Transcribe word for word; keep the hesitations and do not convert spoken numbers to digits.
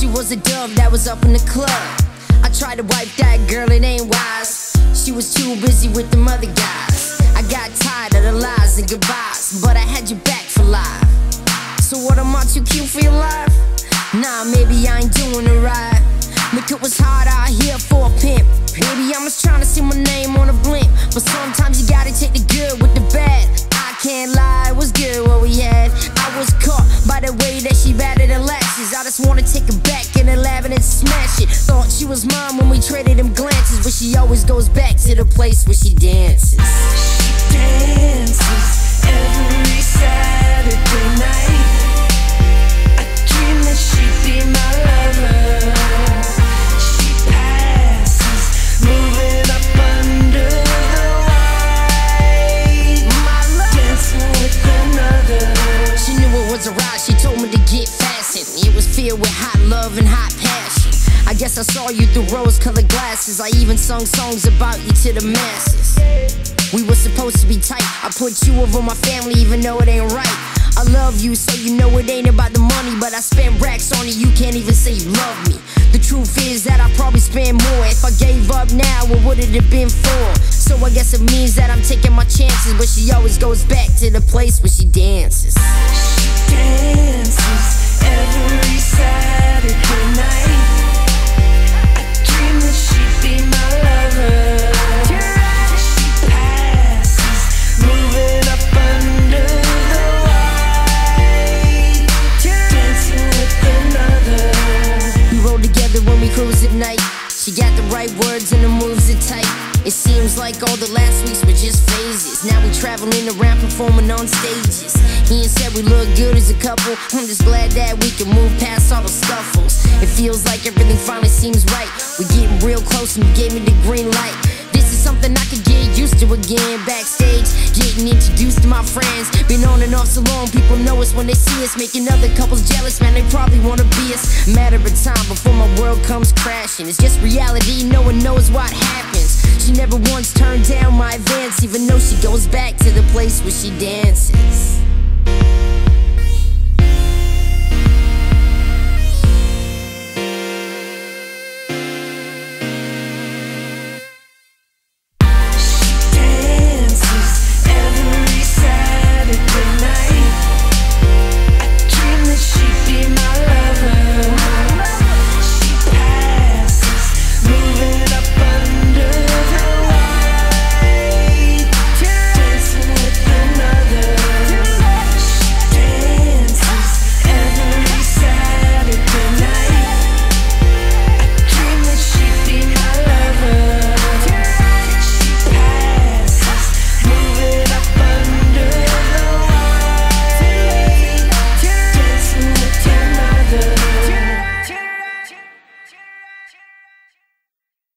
She was a dove that was up in the club. I tried to wipe that girl, it ain't wise. She was too busy with them other guys. I got tired of the lies and goodbyes, but I had you back for life. So what, am I too cute for your life? Nah, maybe I ain't doing it right. Look, it was hard out here for a pimp. Baby, I'm just trying to see my name on a blimp. But sometimes you gotta take the good with the bad. I can't lie, it was good what we had. I was caught by the way that she batted her lashes. I just wanna take her back in the lab and smash it. Thought she was mine when we traded them glances, but she always goes back to the place where she dances. She dances every Saturday night. I dream that she'd be my lover. She passes, moving up under the light, dancing with another. She knew it was a ride, she told me to get fastened. It was filled with hot love and hot passion. I guess I saw you through rose-colored glasses. I even sung songs about you to the masses. We were supposed to be tight. I put you over my family even though it ain't right. I love you so you know it ain't about the money, but I spent racks on you, you can't even say you love me. The truth is that I probably spend more. If I gave up now, what would it have been for? So I guess it means that I'm taking my chances, but she always goes back to the place where she dances. She dances every Saturday night. I dream that she'd be my lover. She passes, moving up under the light, dancing with another. We roll together when we cruise at night. She got the right words and the moves are tight. It seems like all the last weeks were just phases. Now we traveling around performing on stages. He and said we look good as a couple. I'm just glad that we can move past all the scuffles. It feels like everything finally seems right. We're getting real close and you gave me the green light. This is something I could get used to again. Backstage, getting introduced to my friends. Been on and off so long, people know us when they see us. Making other couples jealous, man, they probably wanna be us. Matter of time before my world comes crashing. It's just reality, no one knows what happens. She never once turned down my advance, even though she goes back to the place where she dances.